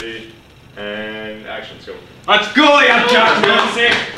Ready, and action, let's go. Let's go, you jackass!